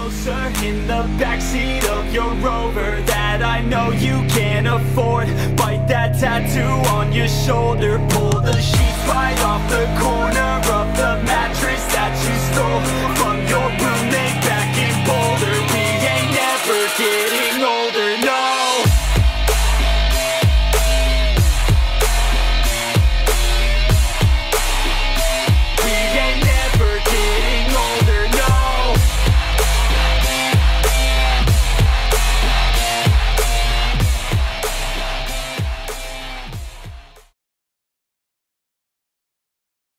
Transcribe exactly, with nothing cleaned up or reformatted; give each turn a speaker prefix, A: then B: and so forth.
A: closer in the backseat of your Rover that I know you can't afford. Bite that tattoo on your shoulder, pull the